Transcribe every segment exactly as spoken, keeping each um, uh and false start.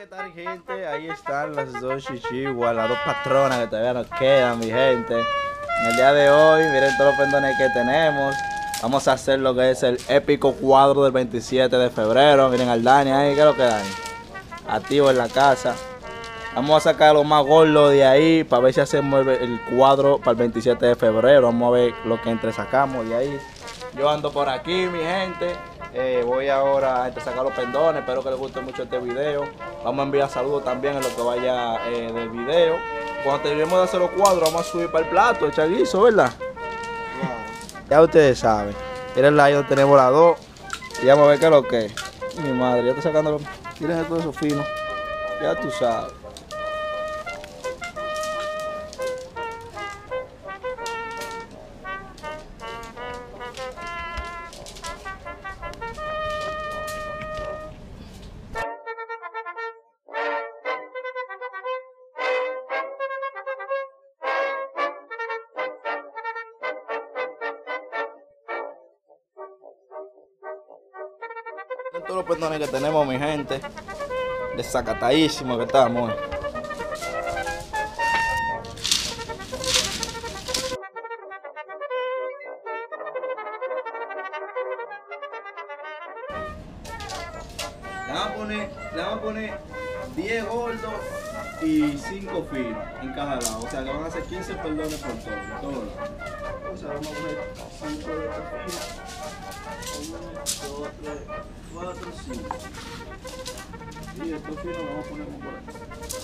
¿qué tal, gente? Ahí están las dos chichiguas, las dos patronas que todavía nos quedan, mi gente. En el día de hoy, miren todos los pendones que tenemos. Vamos a hacer lo que es el épico cuadro del veintisiete de febrero. Miren al Dani ahí, ¿qué es lo que Dani? Activo en la casa. Vamos a sacar lo más gordo de ahí para ver si hacemos el, el cuadro para el veintisiete de febrero. Vamos a ver lo que entre sacamos de ahí. Yo ando por aquí, mi gente. Eh, voy ahora a sacar los pendones. Espero que les guste mucho este video. Vamos a enviar saludos también en lo que vaya eh, del video. Cuando terminemos de hacer los cuadros, vamos a subir para el plato, el chaguizo, ¿verdad? Wow. Ya ustedes saben. Miren ahí donde tenemos las dos. Y vamos a ver qué es lo que es. Mi madre, ya está sacando los... Miren todo eso fino. Ya tú sabes. Todos los pendones que tenemos, mi gente, desacatadísimo que estamos. Eh. Le vamos a poner, le vamos a poner diez gordos y cinco finos en cada lado. O sea, le van a hacer quince pendones por todo, todo lado. O sea, vamos a poner cinco de estos finos. uno, dos, tres, cuatro, cinco. Y estos finos los vamos a poner por aquí.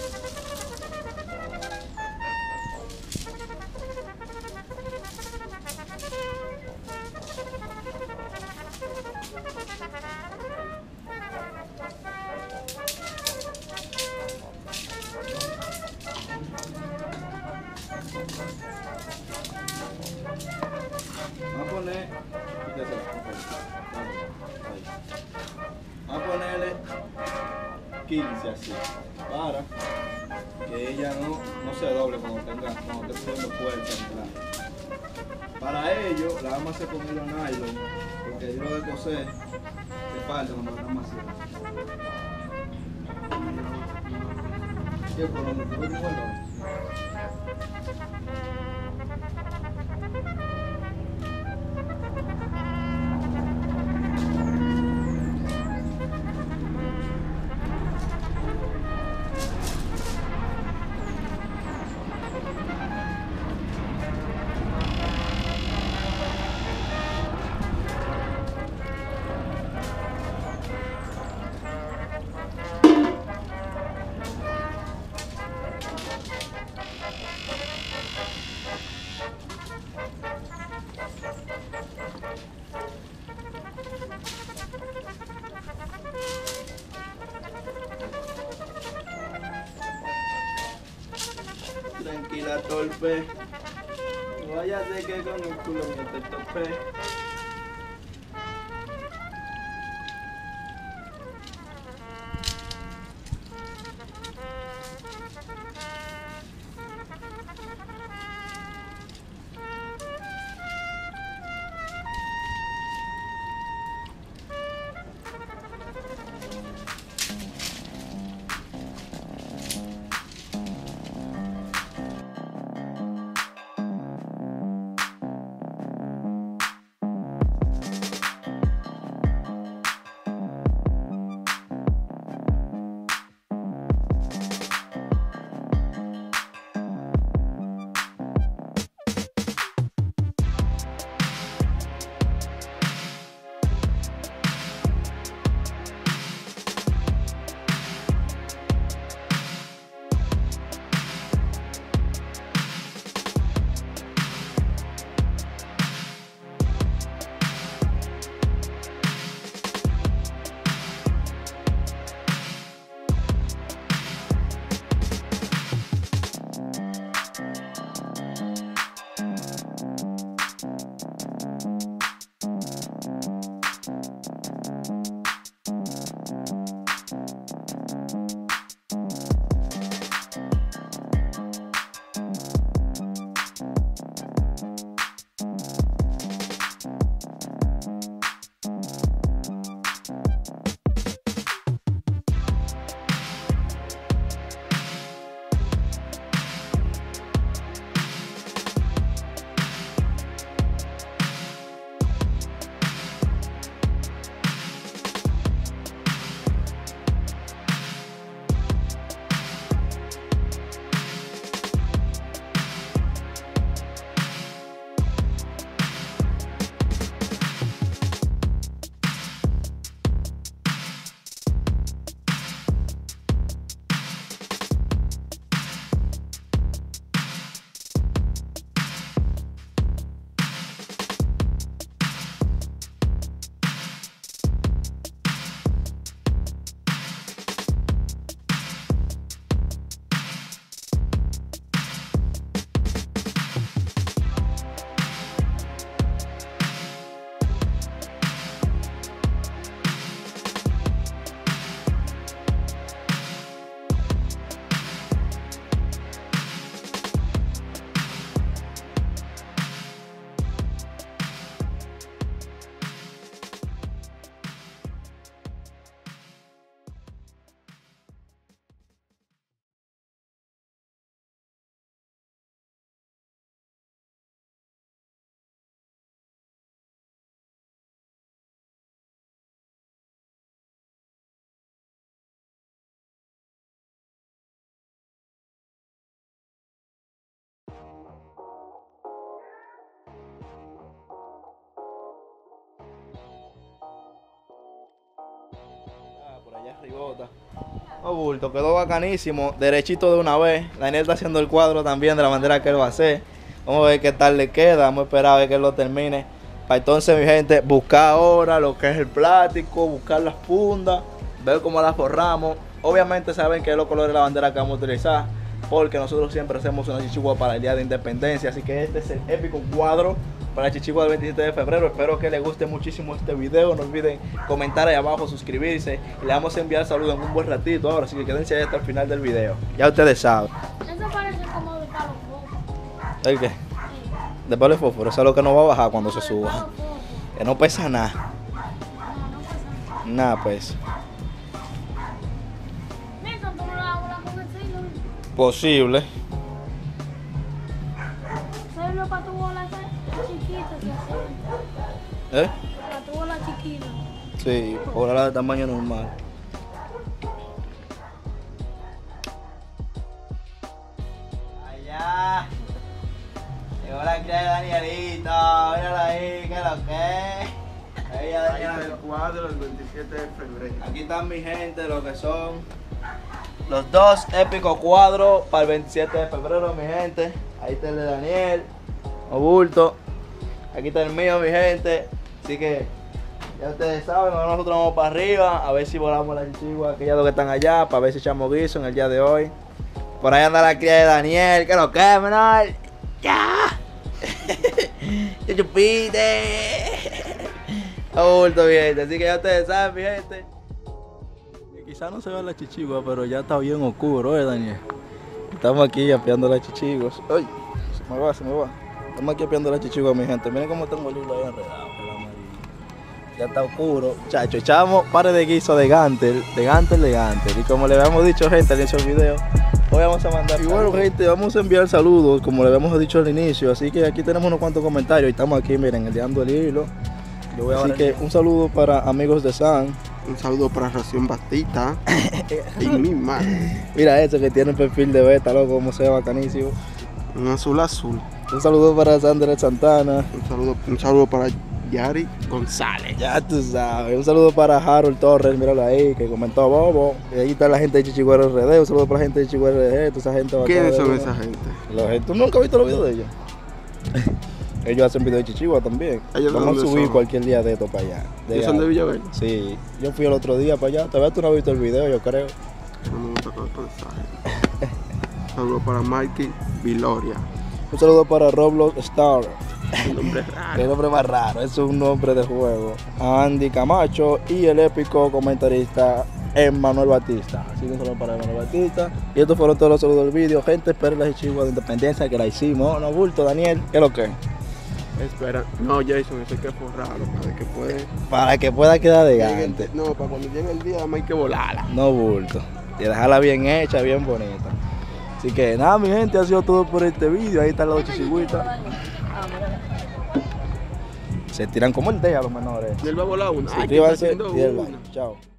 Vamos a poner, vamos a ponerle quince así, para que ella no, no se doble cuando tenga, cuando esté haciendo fuerza. Para ello, la vamos a hacer con hilo nylon, porque el hilo de coser se parte cuando la vamos a hacer. ¿Qué por donde te voy a Tranquila, torpe. No vayas a que con el culo me te tope. Barrigota. Oh, bulto, quedó bacanísimo, derechito de una vez. Daniel está haciendo el cuadro también de la manera que él va a hacer. Vamos a ver qué tal le queda, vamos a esperar a ver que él lo termine. Para entonces, mi gente, buscar ahora lo que es el plástico, buscar las fundas, ver cómo las forramos. Obviamente saben que es los colores de la bandera que vamos a utilizar, porque nosotros siempre hacemos una chichigua para el Día de Independencia. Así que este es el épico cuadro para la chichigua del veintisiete de febrero. Espero que les guste muchísimo este video. No olviden comentar ahí abajo, suscribirse. Y le vamos a enviar saludos en un buen ratito ahora, así que quédense ahí hasta el final del video. Ya ustedes saben. Eso parece como de palo fósforo. ¿El qué? Sí. De palo de fósforo, eso es lo que no va a bajar cuando se De suba. palo fósforo. Que no pesa nada. No, no pasa nada. Nada, pues. Neta, tú no la hablas con el siglo. Posible. ¿Sabes lo para tu bola esa chiquita que hacen? ¿Eh? Para tu bola chiquita. Sí, por la de tamaño normal. Allá. Llegó la cría de Danielito. Mírala ahí, que lo que. Ella Daniela. El cuadro del veintisiete de febrero. Aquí están mi gente, lo que son los dos épicos cuadros para el veintisiete de febrero, mi gente. Ahí está el de Daniel, Obulto. Aquí está el mío, mi gente. Así que ya ustedes saben, ahora nosotros vamos para arriba a ver si volamos la chichigua, aquellas dos que están allá, para ver si echamos guiso en el día de hoy. Por ahí anda la cría de Daniel, que lo que, menor. ¡Ya! ¡Ya chupite! Obulto, mi gente. Así que ya ustedes saben, mi gente. Quizás no se vea la chichigua, pero ya está bien oscuro, ¿eh, Daniel? Estamos aquí apiando las chichiguas. ¡Ay! Se me va, se me va. Estamos aquí apiando las chichiguas, mi gente. Miren cómo tengo el hilo ahí enredado. Ya está oscuro. Chacho, echamos pares de guiso de Gantel, de Gantel, de Gantel. Y como le habíamos dicho, gente, al inicio del video, hoy vamos a mandar. Y bueno, gente, vamos a enviar saludos, como le habíamos dicho al inicio. Así que aquí tenemos unos cuantos comentarios. Y estamos aquí, miren, enviando el hilo. Yo voy a así que un saludo para amigos de San. Un saludo para Ración Batista y mi madre. Mira ese que tiene el perfil de beta, loco, como se ve bacanísimo. Un azul azul. Un saludo para Sandra Santana. Un saludo, un saludo para Yari González. Ya tú sabes. Un saludo para Harold Torres, míralo ahí, que comentó Bobo. Y ahí está la gente de Chichiguero R D. Un saludo para la gente de Chichiguero R D. Toda esa gente ¿Quiénes son bacana, esa gente? La gente- ¿Tú nunca has visto los videos de ellos? Ellos hacen videos de Chichigua también. ¿Ellos de Vamos a dónde subir son? cualquier día de esto para allá. ¿Ellos son de Villaverde? Sí. Yo fui el otro día para allá. Todavía tú no has visto el video, yo creo. No me gusta con esa gente. Un saludo para Mikey Viloria. Un saludo para Roblox Star. Un nombre El raro. nombre más raro, es un nombre de juego. A Andy Camacho y el épico comentarista Emmanuel Batista. Así que un saludo para Emmanuel Batista. Y estos fueron todos los saludos del vídeo. Gente, esperen la chichigua de Independencia que la hicimos. No, bulto, Daniel. ¿Qué es lo que? Espera. No, Jason, eso hay que forrarlo para que puede. Para que pueda quedar de Llegue gante. el- No, para cuando llegue el día, además hay que volarla. No bulto. Y dejarla bien hecha, bien bonita. Así que nada, mi gente, ha sido todo por este vídeo. Ahí están las dos chichigüitas. Ah, mira. Se tiran como el té a los menores. Y él va a volar una. Ay, que está Suscríbanse haciendo y den una. like. Chao.